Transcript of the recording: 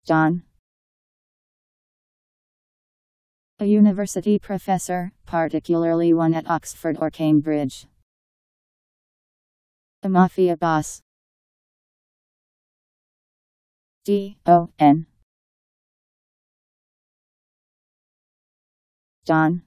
Don. A university professor, particularly one at Oxford or Cambridge. A mafia boss. Don.